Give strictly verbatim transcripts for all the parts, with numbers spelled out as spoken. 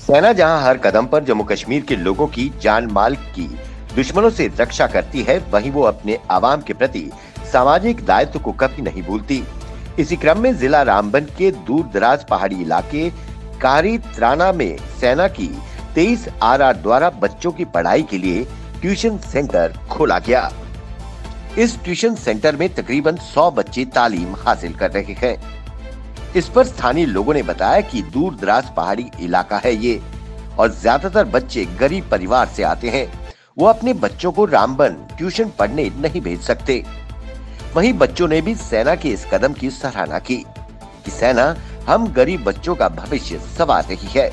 सेना जहां हर कदम पर जम्मू कश्मीर के लोगों की जान माल की दुश्मनों से रक्षा करती है, वहीं वो अपने आवाम के प्रति सामाजिक दायित्व को कभी नहीं भूलती। इसी क्रम में जिला रामबन के दूर दराज पहाड़ी इलाके कारी त्राना में सेना की तेईस आर आर द्वारा बच्चों की पढ़ाई के लिए ट्यूशन सेंटर खोला गया। इस ट्यूशन सेंटर में तकरीबन सौ बच्चे तालीम हासिल कर रहे हैं। इस पर स्थानीय लोगों ने बताया कि दूर दराज पहाड़ी इलाका है ये और ज्यादातर बच्चे गरीब परिवार से आते हैं। वो अपने बच्चों को रामबन ट्यूशन पढ़ने नहीं भेज सकते। वहीं बच्चों ने भी सेना के इस कदम की सराहना की कि सेना हम गरीब बच्चों का भविष्य संवार रही है।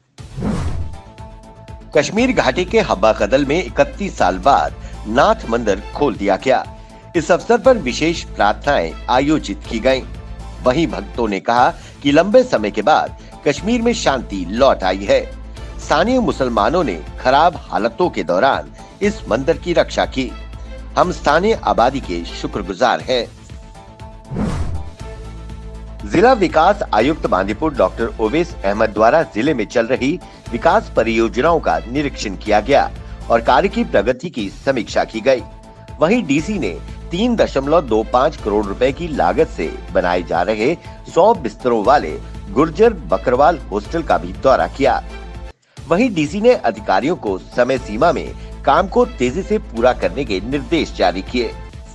कश्मीर घाटी के हब्बा कदल में इकतीस साल बाद नाथ मंदिर खोल दिया गया। इस अवसर पर विशेष प्रार्थनाएं आयोजित की गयी। वहीं भक्तों ने कहा कि लंबे समय के बाद कश्मीर में शांति लौट आई है। स्थानीय मुसलमानों ने खराब हालातों के दौरान इस मंदिर की रक्षा की। हम स्थानीय आबादी के शुक्रगुजार हैं। जिला विकास आयुक्त बांदीपुर डॉक्टर ओवैस अहमद द्वारा जिले में चल रही विकास परियोजनाओं का निरीक्षण किया गया और कार्य की प्रगति की समीक्षा की गई। वहीं डीसी ने तीन दशमलव दो पाँच करोड़ रुपए की लागत से बनाए जा रहे सौ बिस्तरों वाले गुर्जर बकरवाल हॉस्टल का भी दौरा किया। वहीं डीसी ने अधिकारियों को समय सीमा में काम को तेजी से पूरा करने के निर्देश जारी किए।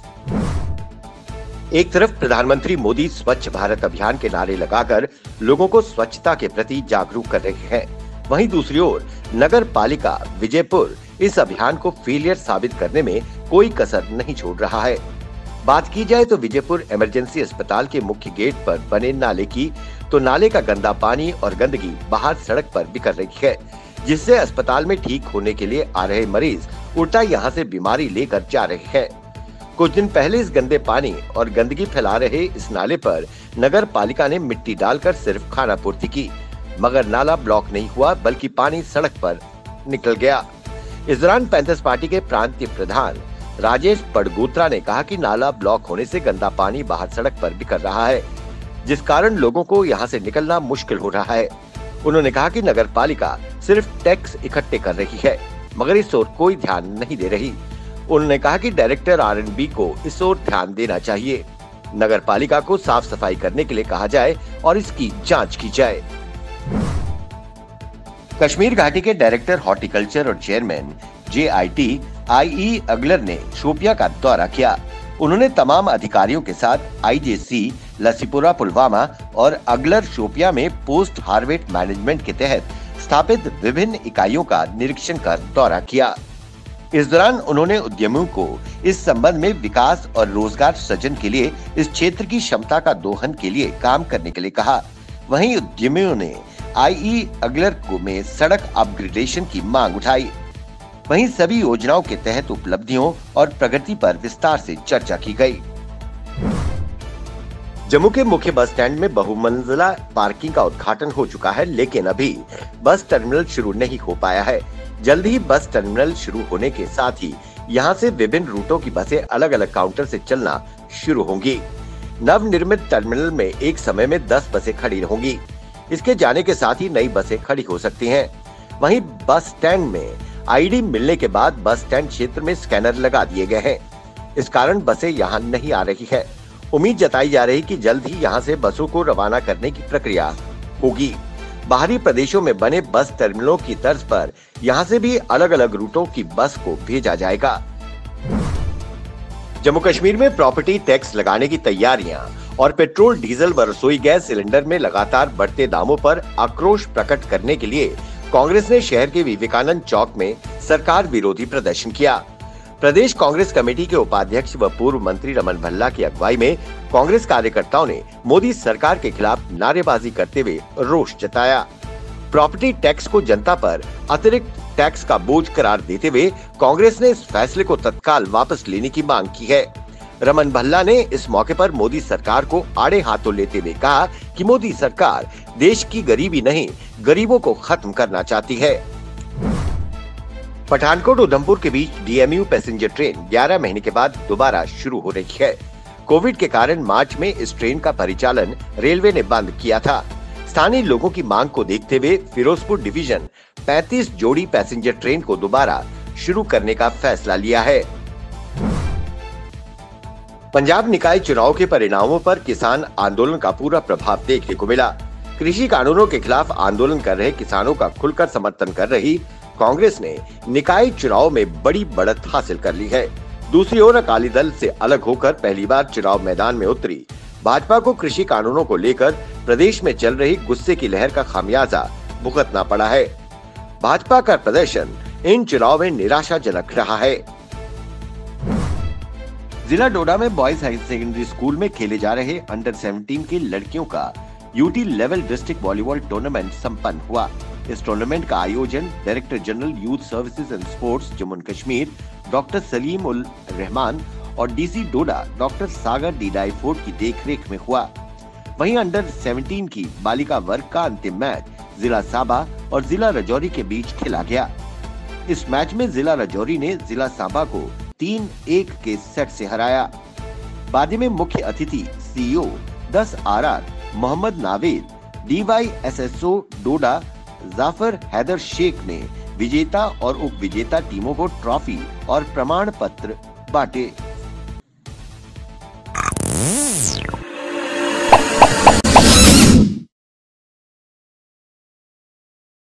एक तरफ प्रधानमंत्री मोदी स्वच्छ भारत अभियान के नारे लगाकर लोगों को स्वच्छता के प्रति जागरूक कर रहे हैं, वहीं दूसरी ओर नगर पालिका विजयपुर इस अभियान को फेलियर साबित करने में कोई कसर नहीं छोड़ रहा है। बात की जाए तो विजयपुर इमरजेंसी अस्पताल के मुख्य गेट पर बने नाले की, तो नाले का गंदा पानी और गंदगी बाहर सड़क पर बिखर रही है, जिससे अस्पताल में ठीक होने के लिए आ रहे मरीज उल्टा यहां से बीमारी लेकर जा रहे हैं। कुछ दिन पहले इस गंदे पानी और गंदगी फैला रहे इस नाले पर नगर पालिका ने मिट्टी डालकर सिर्फ खानापूर्ति की, मगर नाला ब्लॉक नहीं हुआ बल्कि पानी सड़क पर निकल गया। इस दौरान पैंतीस पार्टी के प्रांतीय प्रधान राजेश पड़गोत्रा ने कहा कि नाला ब्लॉक होने से गंदा पानी बाहर सड़क पर बिखर रहा है, जिस कारण लोगों को यहां से निकलना मुश्किल हो रहा है। उन्होंने कहा कि नगर पालिका सिर्फ टैक्स इकट्ठे कर रही है, मगर इस ओर कोई ध्यान नहीं दे रही। उन्होंने कहा कि डायरेक्टर आर एंड बी को इस ओर ध्यान देना चाहिए। नगर पालिका को साफ सफाई करने के लिए कहा जाए और इसकी जांच की जाए। कश्मीर घाटी के डायरेक्टर हॉर्टिकल्चर और chairman J I T I E अगलर ने शोपिया का दौरा किया। उन्होंने तमाम अधिकारियों के साथ आई जे सी लसीपुरा पुलवामा और अगलर शोपिया में पोस्ट हार्वेस्ट मैनेजमेंट के तहत स्थापित विभिन्न इकाइयों का निरीक्षण कर दौरा किया। इस दौरान उन्होंने उद्यमियों को इस संबंध में विकास और रोजगार सृजन के लिए इस क्षेत्र की क्षमता का दोहन के लिए काम करने के लिए कहा। वहीं उद्यमियों ने आई ई अगलर को में सड़क अपग्रेडेशन की मांग उठाई। वहीं सभी योजनाओं के तहत उपलब्धियों और प्रगति पर विस्तार से चर्चा की गई। जम्मू के मुख्य बस स्टैंड में बहुमंजिला पार्किंग का उद्घाटन हो चुका है, लेकिन अभी बस टर्मिनल शुरू नहीं हो पाया है। जल्द ही बस टर्मिनल शुरू होने के साथ ही यहां से विभिन्न रूटों की बसें अलग अलग काउंटर से चलना शुरू होंगी। नव निर्मित टर्मिनल में एक समय में दस बसें खड़ी होंगी। इसके जाने के साथ ही नई बसें खड़ी हो सकती हैं। वहीं बस स्टैंड में आई डी मिलने के बाद बस स्टैंड क्षेत्र में स्कैनर लगा दिए गए हैं। इस कारण बसें यहां नहीं आ रही है। उम्मीद जताई जा रही कि जल्द ही यहां से बसों को रवाना करने की प्रक्रिया होगी। बाहरी प्रदेशों में बने बस टर्मिनलों की तर्ज पर यहां से भी अलग अलग रूटों की बस को भेजा जाएगा। जम्मू कश्मीर में प्रॉपर्टी टैक्स लगाने की तैयारियां और पेट्रोल, डीजल व रसोई गैस सिलेंडर में लगातार बढ़ते दामों पर आक्रोश प्रकट करने के लिए कांग्रेस ने शहर के विवेकानंद चौक में सरकार विरोधी प्रदर्शन किया। प्रदेश कांग्रेस कमेटी के उपाध्यक्ष व पूर्व मंत्री रमन भल्ला की अगुवाई में कांग्रेस कार्यकर्ताओं ने मोदी सरकार के खिलाफ नारेबाजी करते हुए रोष जताया। प्रॉपर्टी टैक्स को जनता पर अतिरिक्त टैक्स का बोझ करार देते हुए कांग्रेस ने इस फैसले को तत्काल वापस लेने की मांग की है। रमन भल्ला ने इस मौके पर मोदी सरकार को आड़े हाथों लेते हुए कहा कि मोदी सरकार देश की गरीबी नहीं, गरीबों को खत्म करना चाहती है। पठानकोट उधमपुर के बीच D M U passenger train ग्यारह महीने के बाद दोबारा शुरू हो रही है। कोविड के कारण मार्च में इस ट्रेन का परिचालन रेलवे ने बंद किया था। स्थानीय लोगों की मांग को देखते हुए फिरोजपुर डिवीजन पैंतीस जोड़ी पैसेंजर ट्रेन को दोबारा शुरू करने का फैसला लिया है। पंजाब निकाय चुनाव के परिणामों पर किसान आंदोलन का पूरा प्रभाव देखने को मिला। कृषि कानूनों के खिलाफ आंदोलन कर रहे किसानों का खुलकर समर्थन कर रही कांग्रेस ने निकाय चुनाव में बड़ी बढ़त हासिल कर ली है। दूसरी ओर अकाली दल से अलग होकर पहली बार चुनाव मैदान में उतरी भाजपा को कृषि कानूनों को लेकर प्रदेश में चल रही गुस्से की लहर का खामियाजा भुगतना पड़ा है। भाजपा का प्रदर्शन इन चुनाव में निराशाजनक रहा है। जिला डोडा में बॉयज हाई सेकेंडरी स्कूल में खेले जा रहे अंडर सत्रह की लड़कियों का UT level district volleyball tournament संपन्न हुआ। इस टूर्नामेंट का आयोजन director general youth services and sports Jammu Kashmir doctor Salim ul Rahman और डीसी डोडा डॉक्टर सागर डीडाईफोर्ड की देखरेख में हुआ। वहीं अंडर सत्रह की बालिका वर्ग का अंतिम मैच जिला साबा और जिला राजौरी के बीच खेला गया। इस मैच में जिला राजौरी ने जिला साबा को तीन एक के सेट से हराया। बाद में मुख्य अतिथि सीईओ दस R R Mohammad Naved, DYSSO Doda Jafar Haider Sheikh ने विजेता और उप विजेता टीमों को ट्रॉफी और प्रमाण पत्र बांटे।